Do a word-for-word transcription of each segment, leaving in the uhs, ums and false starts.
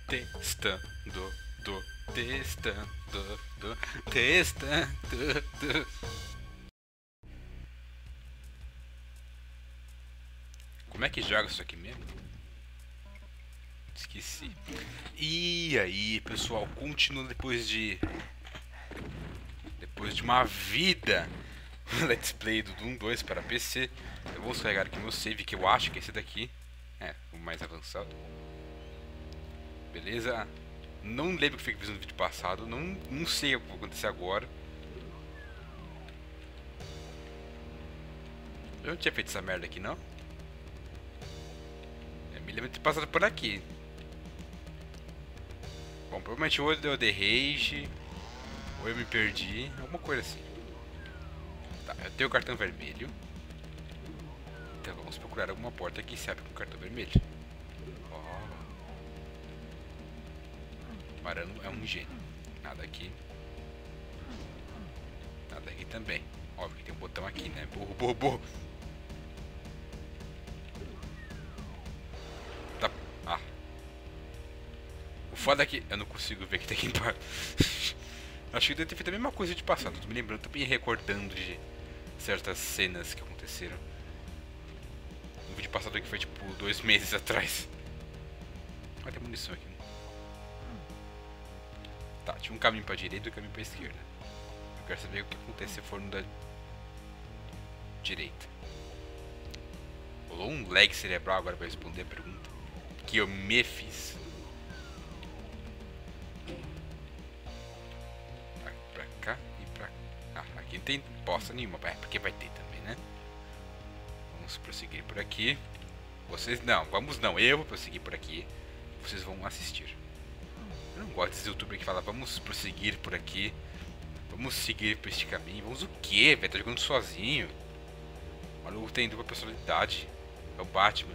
Testando, do, testando, do, testando, do. Como é que joga isso aqui mesmo? Esqueci. E aí, pessoal, continua depois de... Depois de uma vida Let's Play do Doom dois para P C. Eu vou descarregar aqui meu save, que eu acho que é esse daqui. É, o mais avançado. Beleza? Não lembro o que foi que fiz no vídeo passado. Não, não sei o que vai acontecer agora. Eu não tinha feito essa merda aqui, não? Eu me lembro de ter passado por aqui. Bom, provavelmente ou eu dei rage, ou eu me perdi, alguma coisa assim. Tá, eu tenho o cartão vermelho. Então vamos procurar alguma porta que se abre com o cartão vermelho. Ó. Marano é um gênio. Nada aqui. Nada aqui também. Óbvio que tem um botão aqui, né? Burro, burro, burro. Tá. Ah. O foda é que eu não consigo ver o que tem aqui embaixo. Acho que deve ter feito a mesma coisa de passado. Tô me lembrando, tô me recordando de certas cenas que aconteceram. No vídeo passado aqui foi tipo dois meses atrás. Olha, tem munição aqui. Tá, tinha um caminho pra direita e um caminho pra esquerda. Eu quero saber o que acontece se for no da direita. Rolou um lag cerebral agora pra responder a pergunta que eu me fiz. Pra cá e pra cá. Ah, aqui não tem bosta nenhuma, é porque vai ter também, né? Vamos prosseguir por aqui. Vocês não, vamos não, eu vou prosseguir por aqui. Vocês vão assistir. Eu não gosto desse youtuber que fala, vamos prosseguir por aqui. Vamos seguir por este caminho. Vamos o quê, velho? Tá jogando sozinho. O maluco tem dupla personalidade. É o Batman.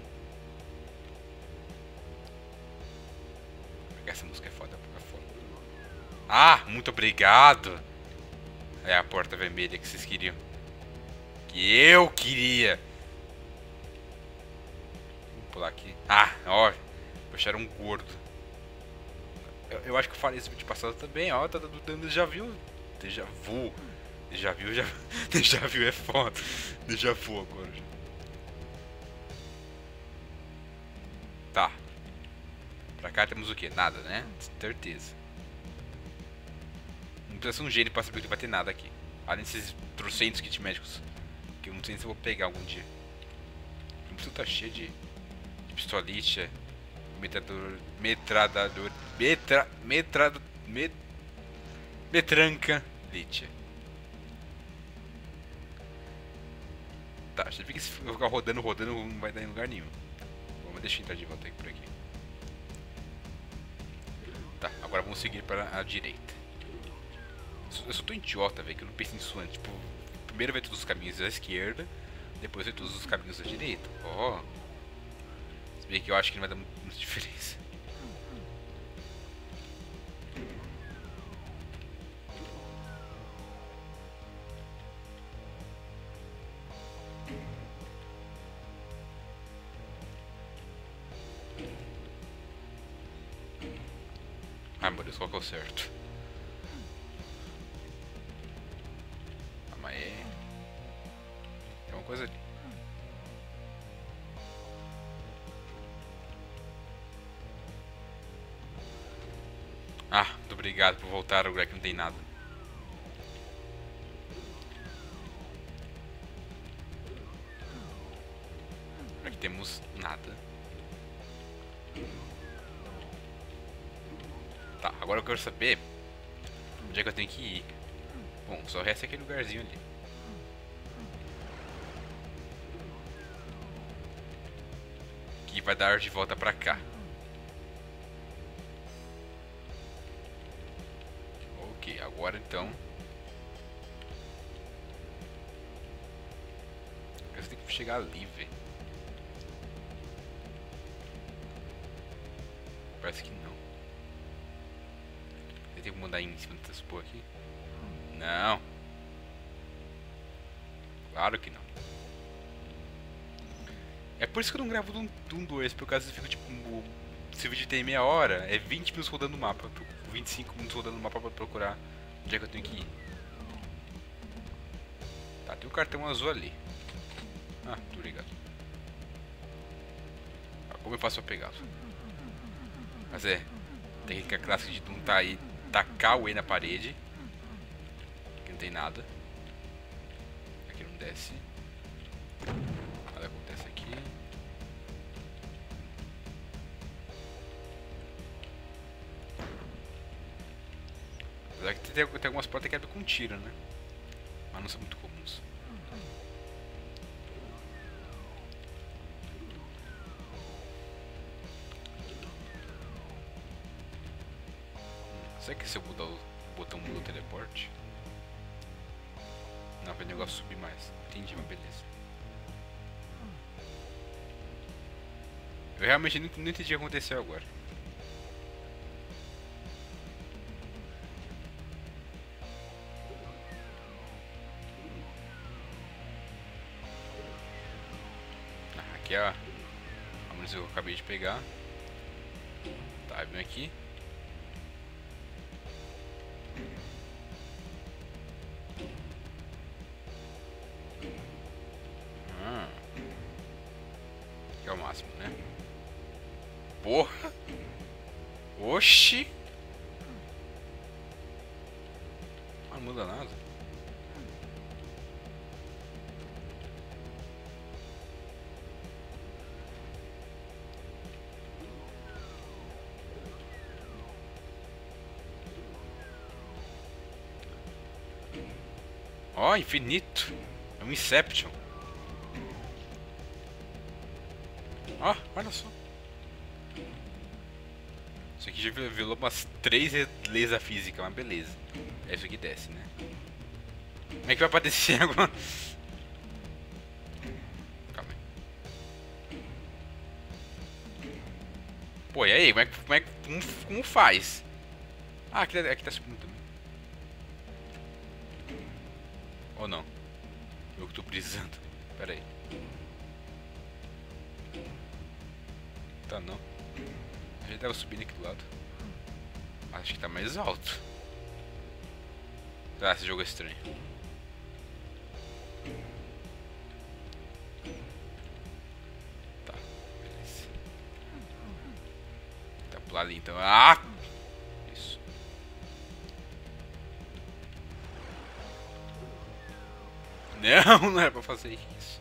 Essa música é foda, é foda. Ah, muito obrigado. É a porta vermelha que vocês queriam. Que eu queria. Vamos pular aqui. Ah, ó. Puxaram um gordo. Eu, eu acho que eu falei isso no vídeo passado também, ó. Tá dando déjà vu. Déjà vu. Déjà vu, já. Déjà vu é foda. Déjà vu agora. Tá. Pra cá temos o que? Nada, né? Certeza. Não precisa ser um gênio pra saber que vai ter nada aqui. Além desses trocentos kits médicos. Que eu não sei se eu vou pegar algum dia. O museu tá cheio de, de pistolite, metrador, metradador, metra, metrado, met, metranca, litia. Tá, já vi que se eu ficar rodando, rodando, não vai dar em lugar nenhum. Vamos deixar entrar de volta aqui por aqui. Tá, agora vamos seguir para a direita. Eu só tô idiota, velho, que eu não penso nisso antes. Tipo, primeiro vai todos os caminhos da esquerda, depois vai todos os caminhos da direita. Ó. Oh. Se bem que eu acho que não vai dar muita diferença. Ai meu Deus, qual que é o certo? Calma aí. Tem uma coisa ali. Ah, muito obrigado por voltar ao lugar que não tem nada. Aqui temos nada. Tá, agora eu quero saber onde é que eu tenho que ir. Bom, só resta aquele lugarzinho ali. Que vai dar de volta pra cá. Ok, agora então eu tenho que chegar ali, velho. Parece que não. Eu tenho que mandar em cima dessas porra aqui. Não. Claro que não. É por isso que eu não gravo Doom dois, por causa eu fico tipo se o vídeo tem meia hora, é vinte minutos rodando o mapa. vinte e cinco minutos rodando o mapa pra procurar onde é que eu tenho que ir. Tá, tem um cartão azul ali. Ah, muito obrigado. Ah, como eu faço pra pegá-lo? Mas é, técnica clássica de Doom tá aí, tacar o E na parede. Aqui não tem nada. Aqui não desce. Nada acontece aqui. Apesar que tem, tem algumas portas que abrem com tiro, né? Mas não são muito comuns. Será que se eu mudar o botão muda o teleporte? Não, vai o negócio subir mais. Entendi, mas beleza. Eu realmente não, não entendi o que aconteceu agora. Ah, aqui é a, a munição que eu acabei de pegar. Tá, vem aqui. Ah, aqui é o máximo, né? Porra! Oxi! Ah, não muda nada. Ó, oh, infinito! É um Inception. Ó, oh, olha só. Isso aqui já revelou umas três leis da física, mas beleza. É isso aqui desce, né? Como é que vai aparecer agora? Calma aí. Pô, e aí? Como é que, como, é, como, como faz? Ah, aqui, aqui tá subindo também. Ou não? Eu que tô precisando. Pera aí. Tá não. A gente tava subindo aqui do lado. Acho que tá mais alto. Ah, esse jogo é estranho. Tá, beleza. Tá pular ali então. Ah! Isso. Não, não era pra fazer isso.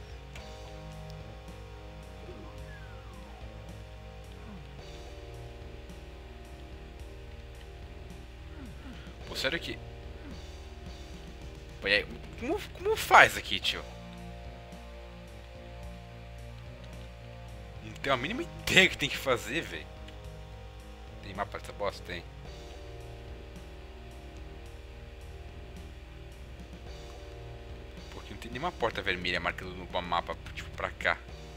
Pô, sério que... Pô, e aí, como, como faz aqui, tio? Não tenho a mínima ideia que tem que fazer, velho. Tem mapa dessa bosta? Tem. Porque não tem nenhuma porta vermelha marcando no mapa, tipo, pra cá.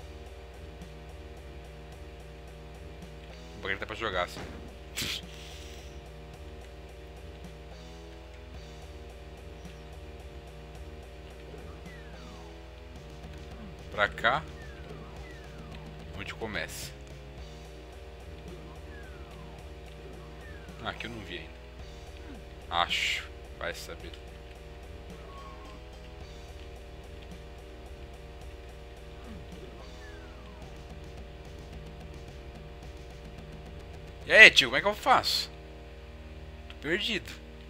O bagulho tá pra jogar, assim. Pra cá. Onde começa? Ah, aqui eu não vi ainda. Acho. Vai saber. E aí, tio, como é que eu faço? Tô perdido.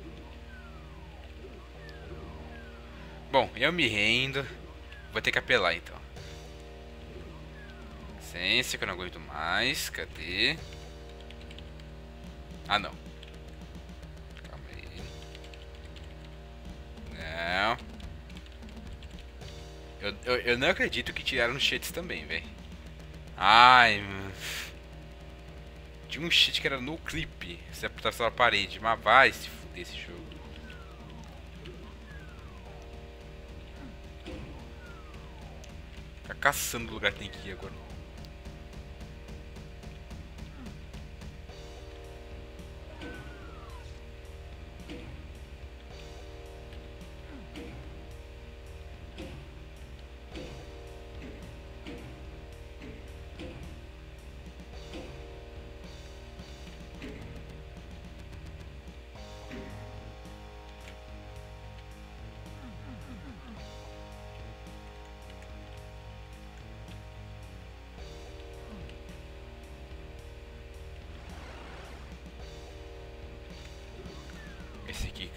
Bom, eu me rendo. Vou ter que apelar então. Licença que eu não aguento mais. Cadê? Ah, não. Calma aí. Não. Eu, eu, eu não acredito que tiraram os cheats também, velho. Ai, mano. Tinha um cheat que era no clipe. Você apertava a parede. Mas vai se fuder esse jogo. Ficar caçando o lugar que tem que ir agora.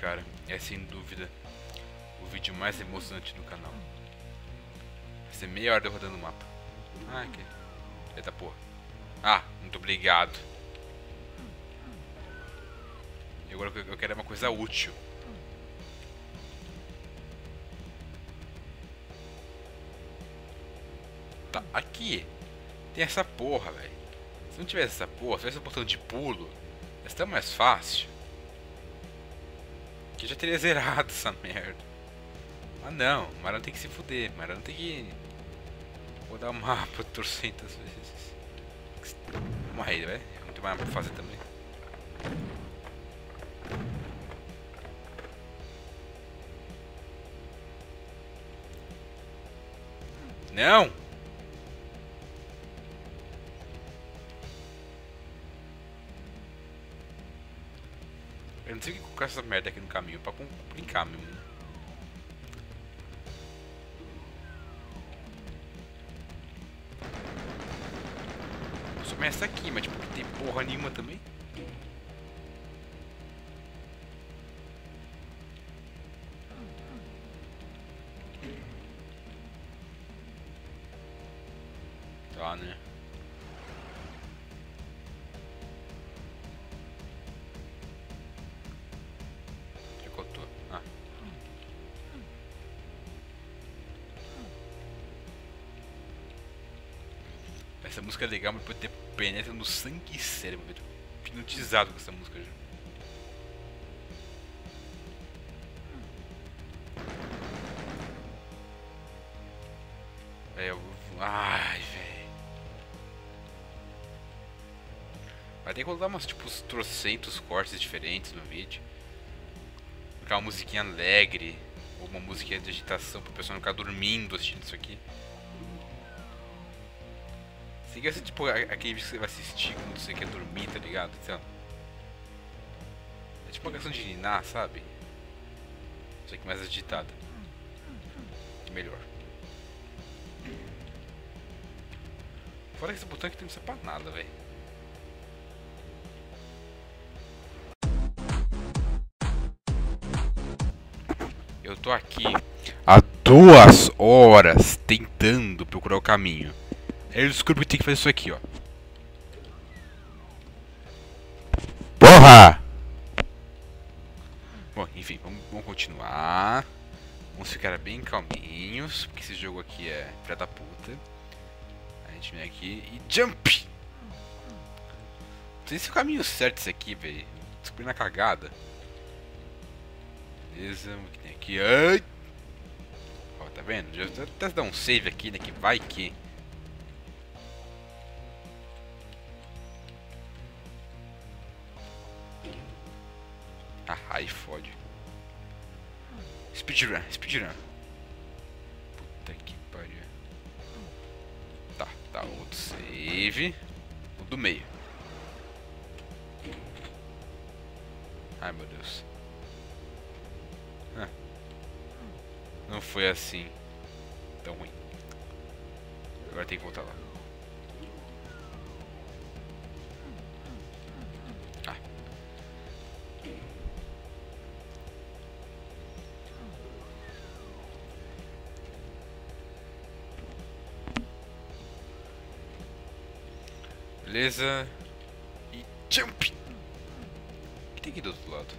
cara. É sem dúvida o vídeo mais emocionante do canal. Vai ser meia hora de eu rodando o mapa. Ah, que... Eita porra. Ah, muito obrigado. E agora eu quero uma coisa útil. Tá, aqui tem essa porra, velho. Se não tivesse essa porra, se tivesse um botão de pulo, ia ser mais fácil. Que eu já teria zerado essa merda. Ah não, o Marão tem que se fuder. O Marão tem que rodar o mapa trocentas vezes. Morri, velho. Não tem mais nada pra fazer também. Não! Eu não sei o que colocar essa merda aqui no caminho pra complicar mesmo. Né? Só mais essa aqui, mas tipo, não tem porra nenhuma também. Tá, né? Ah. Essa música é legal, mas pode ter penetra no sangue e cérebro, velho. Hipnotizado com essa música já. É, eu... Ai, velho. Vai ter que colocar umas, tipo, uns trocentos cortes diferentes no vídeo. Colocar uma musiquinha alegre. Ou uma musiquinha de agitação pro pessoal não ficar dormindo assistindo isso aqui. Assim que vai ser tipo aquele vídeo que você vai assistir quando você quer dormir, tá ligado? Então, é tipo uma questão de ninar, sabe? Só que mais agitada. E melhor. Fora que esse botão aqui não serve pra nada, velho. Eu tô aqui há duas horas tentando procurar o caminho. Aí eu descubro que tem que fazer isso aqui, ó. Porra! Bom, enfim, vamos, vamos continuar. Vamos ficar bem calminhos, porque esse jogo aqui é filha da puta. A gente vem aqui e jump! Não sei se é o caminho certo isso aqui, velho. Descobri na cagada. Beleza, o que tem aqui? Ai! Ó, tá vendo? Já vou até dar um save aqui, né? Que vai que. Ah, aí fode. Speedrun, speedrun. Puta que pariu. Tá, tá, outro save. O do meio. Ai meu Deus. Ah, não foi assim tão ruim. Agora tem que voltar lá. Beleza. E jump! O que tem aqui do outro lado?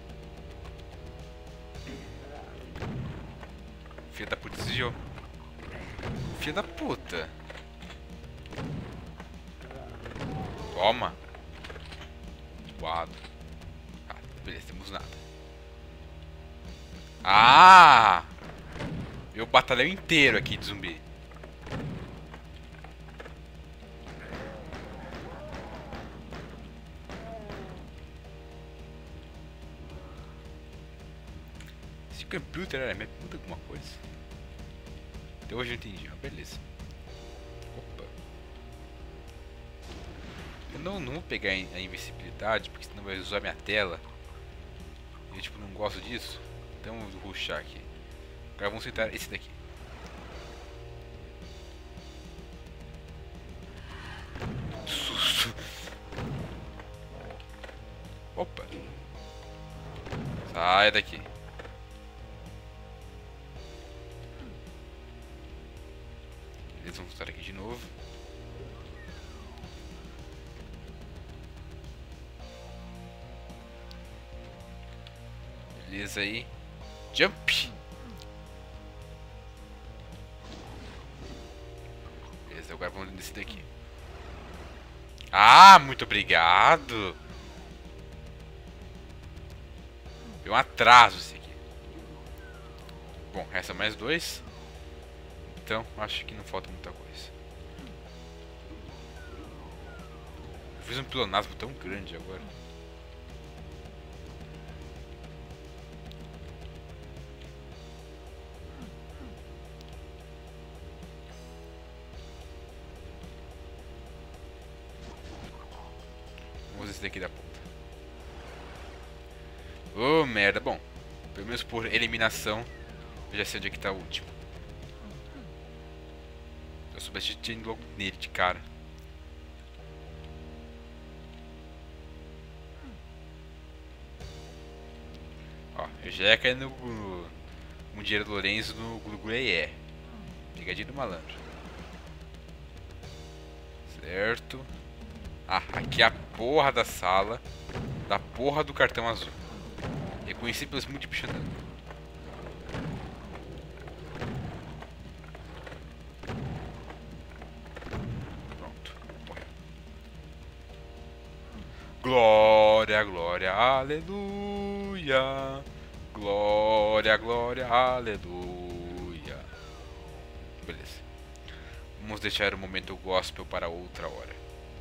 Filha da puta desviou. Filha da puta. Toma. Voado. Ah, beleza, temos nada. Ah! Meu batalhão inteiro aqui de zumbi. Computer era map, muda alguma coisa. Até hoje eu entendi, ó, beleza. Opa. Eu não, não vou pegar a invencibilidade, porque senão vai usar minha tela. Eu tipo, não gosto disso. Então eu vou rushar aqui. Agora vamos tentar esse daqui. Susto. Opa. Sai daqui. vamos estar aqui de novo. Beleza aí. Jump! Beleza, agora vamos nesse daqui. Ah, muito obrigado! Deu um atraso esse aqui. Bom, resta mais dois. Então, acho que não falta muita coisa. Eu fiz um pilonasmo tão grande agora. Vamos ver esse daqui da ponta. Oh, merda. Bom, pelo menos por eliminação, eu já sei onde é que tá o último. Eu soubesse de ir logo nele de cara. Ó, eu já ia cair no, no, no dinheiro do Lorenzo no Glugueié. Pegadinha do malandro. Certo. Ah, aqui é a porra da sala da porra do cartão azul. Reconheci pelos múltiplos andando. Pronto, morreu. Glória, glória, aleluia. Glória, glória, aleluia. Beleza. Vamos deixar o momento gospel para outra hora.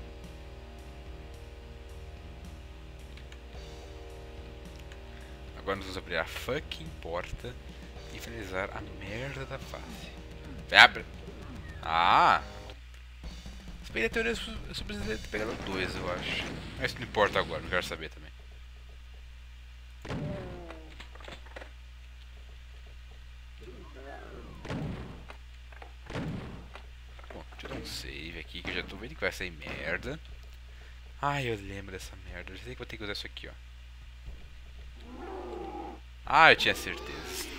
Agora nós vamos abrir a fucking porta e finalizar a merda da fase. Abre! Ah! Se bem na teoria eu só precisaria ter pegado dois, eu acho. Mas não importa agora, não quero saber também. Bom, deixa eu dar um save aqui que eu já tô vendo que vai sair merda. Ai, eu lembro dessa merda. Eu já sei que vou ter que usar isso aqui, ó. Ah, eu tinha certeza.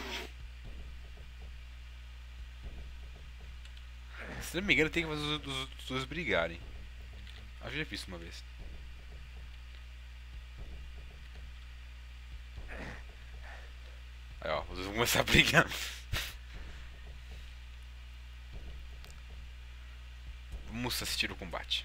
Se não me engano, tem que fazer os, os, os dois brigarem. Acho que já fiz isso uma vez. Aí, ó, os dois vão começar a brigar. Vamos assistir o combate.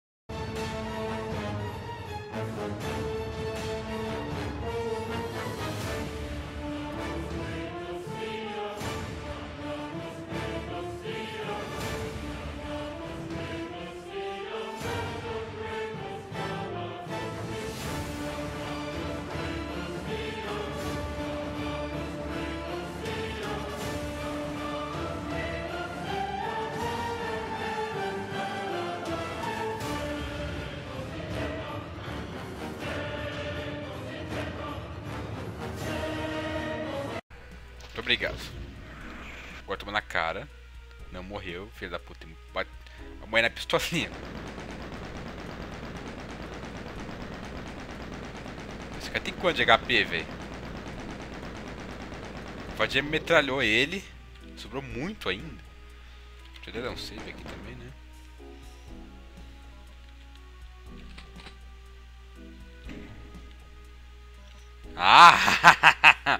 Muito obrigado. Agora toma na cara. Não morreu, filho da puta. Bate a mãe na pistolinha. Esse cara tem quanto de H P, velho? O Vadia metralhou ele. Sobrou muito ainda. Deixa eu dar um save aqui também, né? Ah!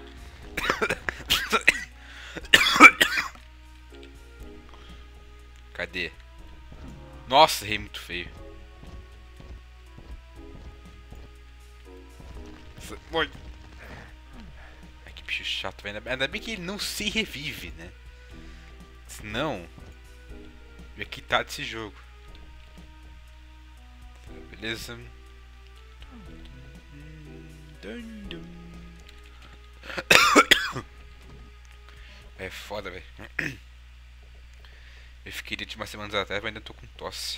Cadê? Nossa, errei muito feio. Ai, que bicho chato, velho. Ainda bem que ele não se revive, né? Senão, eu ia quitar desse jogo. Beleza? É foda, velho. Eu fiquei de umas semanas atrás, mas ainda tô com tosse.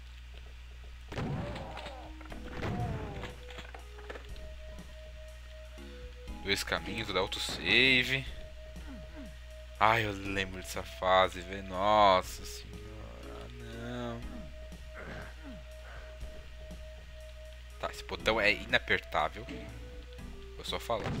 Dois caminhos, vou dar autosave. Ai, eu lembro dessa fase, velho. Nossa senhora, não. Tá, esse botão é inapertável. Vou só falar.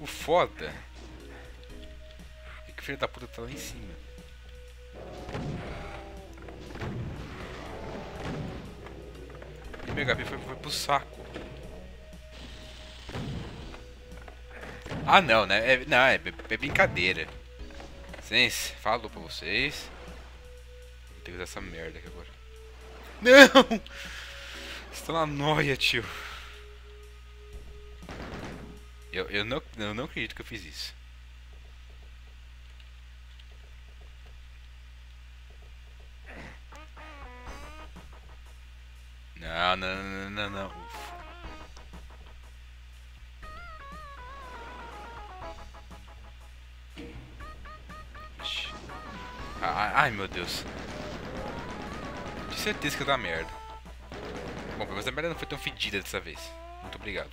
O foda é que o filho da puta tá lá em cima. E meu H P foi, foi pro saco. Ah não, né? É, não, é, é brincadeira. Vocês, falou pra vocês. Vou ter que usar essa merda aqui agora. Não! Você tá na noia, tio. Eu, eu, não, eu não acredito que eu fiz isso. Não, não, não, não, não. Ufa. Ai, ai, meu Deus. Tinha certeza que ia dar merda. Bom, pelo menos a merda não foi tão fedida dessa vez. Muito obrigado.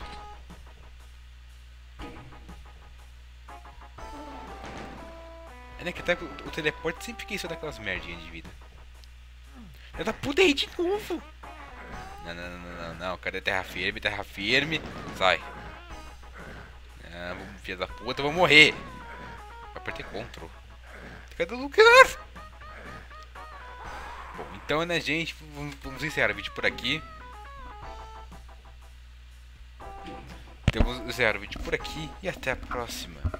É, né, que até o, o teleporte sempre fica isso daquelas merdinhas de vida. Eu da puta aí de novo. Não, não, não, não, não. Cadê terra firme? Terra firme. Sai. Não, filha da puta, eu vou morrer. Eu apertei Ctrl. Cadê o lugar? Bom, então, né, gente, vamos, vamos encerrar o vídeo por aqui. Então, vamos encerrar o vídeo por aqui e até a próxima.